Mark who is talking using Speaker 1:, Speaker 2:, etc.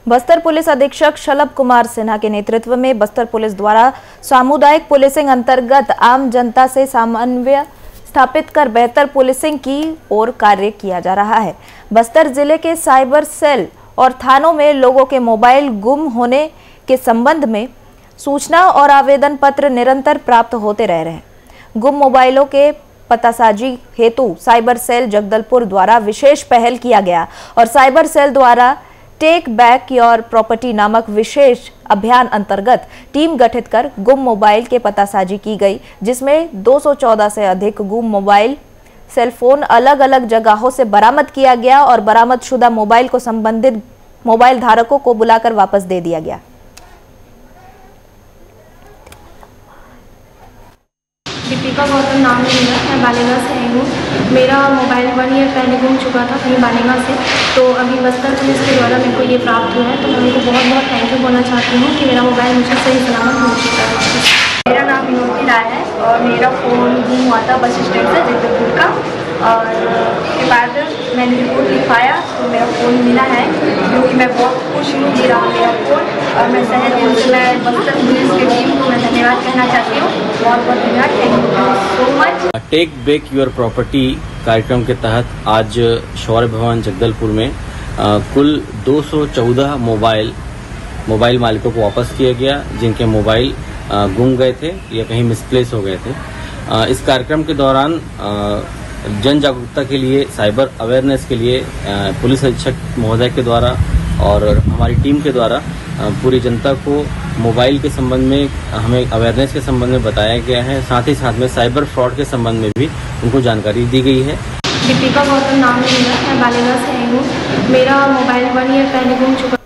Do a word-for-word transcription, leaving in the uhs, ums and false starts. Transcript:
Speaker 1: Bastar police अधीक्षक शलभ कुमार सिन्हा के नेतृत्व में बस्तर पुलिस द्वारा सामुदायिक पुलिसिंग अंतर्गत आम जनता से समन्वय स्थापित कर बेहतर पुलिसिंग की ओर कार्य किया जा रहा है। बस्तर जिले के साइबर सेल और थानों में लोगों के मोबाइल गुम होने के संबंध में सूचना और आवेदन पत्र निरंतर प्राप्त होते रह रहे हैं। गुम मोबाइलों के पतासाजी हेतु साइबर सेल जगदलपुर द्वारा विशेष पहल किया गया और साइबर सेल द्वारा टेक बैक योर प्रॉपर्टी नामक विशेष अभियान अंतर्गत टीम गठित कर गुम मोबाइल के पतासाजी की गई, जिसमें दो सौ चौदह से अधिक गुम मोबाइल सेल फोन अलग अलग जगहों से बरामद किया गया और बरामदशुदा मोबाइल को संबंधित मोबाइल धारकों को बुलाकर वापस दे दिया गया।
Speaker 2: दीपिका गौतम नाम है मेरा, मैं बालेगा से आई हूँ। मेरा मोबाइल वन ईयर पहले गुम चुका था कहीं बालेगा से, तो अभी बस्तर पुलिस के द्वारा मेरे को ये प्राप्त हुआ है, तो मैं उनको बहुत बहुत थैंक यू बोलना चाहती हूँ कि मेरा मोबाइल मुझे सही सलामत मिल चुका है।
Speaker 3: मेरा नाम विनोदी राय है और मेरा फ़ोन गुम हुआ था बस स्टैंड से जगदलपुर का, और उसके बाद मैंने रिपोर्ट लिखवाया तो मेरा फ़ोन मिला है, क्योंकि मैं बहुत खुश हूँ मेरा मेरा फ़ोन। और मैं शहर पुलिस में बस्तर पुलिस की टीम को मैं धन्यवाद कहना चाहती हूँ, बहुत बहुत धन्यवाद, thank you so much.
Speaker 4: Take back your property कार्यक्रम के तहत आज शौर्य भवन जगदलपुर में आ, कुल दो सौ चौदह मोबाइल मोबाइल मालिकों को वापस किया गया, जिनके मोबाइल गुम गए थे या कहीं मिसप्लेस हो गए थे। आ, इस कार्यक्रम के दौरान जन जागरूकता के लिए, साइबर अवेयरनेस के लिए पुलिस अधीक्षक महोदय के द्वारा और हमारी टीम के द्वारा पूरी जनता को मोबाइल के संबंध में हमें अवेयरनेस के संबंध में बताया गया है। साथ ही साथ में साइबर फ्रॉड के संबंध में भी उनको जानकारी दी गई है।
Speaker 2: दीपिका गौतम नाम है मेरा, मैं बालेगा से आई हूँ। मेरा मोबाइल वन ईयर पहले गुम चुका